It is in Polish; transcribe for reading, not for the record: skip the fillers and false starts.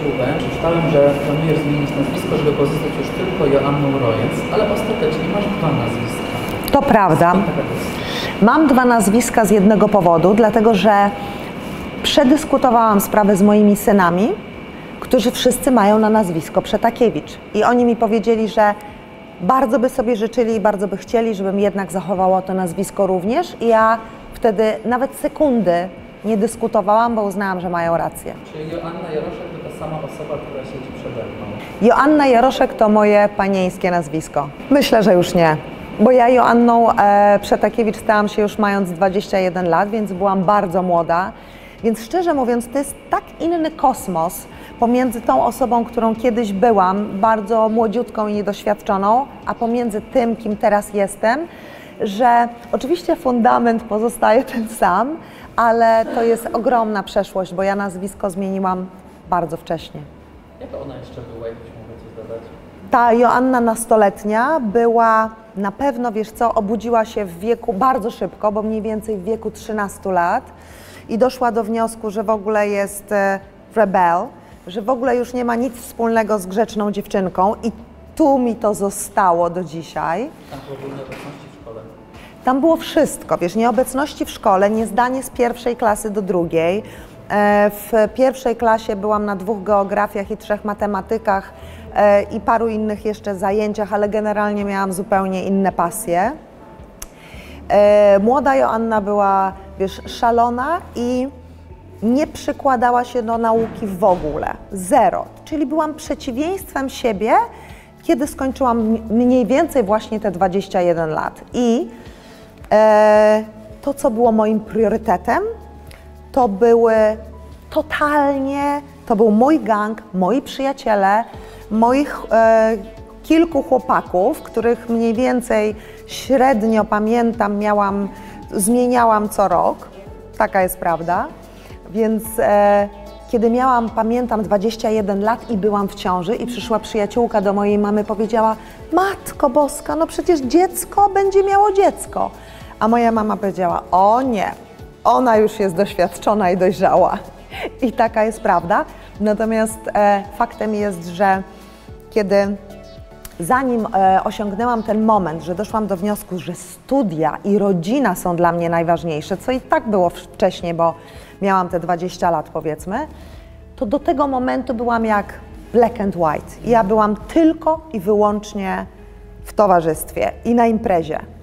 przyjaciółkę, przeczytałem, że planujesz zmienić nazwisko, żeby pozostać już tylko Joanną Rojec, ale ostatecznie masz dwa nazwiska. To prawda. Mam dwa nazwiska z jednego powodu, dlatego że przedyskutowałam sprawę z moimi synami, którzy wszyscy mają na nazwisko Przetakiewicz. I oni mi powiedzieli, że bardzo by sobie życzyli i bardzo by chcieli, żebym jednak zachowała to nazwisko również. I ja wtedy nawet sekundy nie dyskutowałam, bo uznałam, że mają rację. Czyli Joanna Jaroszek to ta sama osoba, która siedzi przede mną? Joanna Jaroszek to moje panieńskie nazwisko. Myślę, że już nie. Bo ja Joanną Przetakiewicz stałam się już mając 21 lat, więc byłam bardzo młoda. Więc szczerze mówiąc, to jest tak inny kosmos pomiędzy tą osobą, którą kiedyś byłam, bardzo młodziutką i niedoświadczoną, a pomiędzy tym, kim teraz jestem, że oczywiście fundament pozostaje ten sam, ale to jest ogromna przeszłość, bo ja nazwisko zmieniłam bardzo wcześnie. Jaka ona jeszcze była, jakbyś mogła coś dodać? Ta Joanna nastoletnia była na pewno, wiesz co, obudziła się w wieku bardzo szybko, bo mniej więcej w wieku 13 lat i doszła do wniosku, że w ogóle jest rebel, że w ogóle już nie ma nic wspólnego z grzeczną dziewczynką i tu mi to zostało do dzisiaj. Tam było nieobecności w szkole. Tam było wszystko, wiesz, nieobecności w szkole, niezdanie z pierwszej klasy do drugiej. W pierwszej klasie byłam na 2 geografiach i 3 matematykach i paru innych jeszcze zajęciach, ale generalnie miałam zupełnie inne pasje. Młoda Joanna była, wiesz, szalona i nie przykładała się do nauki w ogóle. Zero. Czyli byłam przeciwieństwem siebie, kiedy skończyłam mniej więcej właśnie te 21 lat. I to, co było moim priorytetem, to był mój gang, moi przyjaciele, moich kilku chłopaków, których mniej więcej średnio pamiętam, zmieniałam co rok, taka jest prawda, więc kiedy miałam, pamiętam, 21 lat i byłam w ciąży i przyszła przyjaciółka do mojej mamy, powiedziała: Matko Boska, no przecież dziecko będzie miało dziecko. A moja mama powiedziała: o nie, ona już jest doświadczona i dojrzała. I taka jest prawda. Natomiast faktem jest, że zanim osiągnęłam ten moment, że doszłam do wniosku, że studia i rodzina są dla mnie najważniejsze, co i tak było wcześniej, bo miałam te 20 lat powiedzmy, to do tego momentu byłam jak black and white. Ja byłam tylko i wyłącznie w towarzystwie i na imprezie.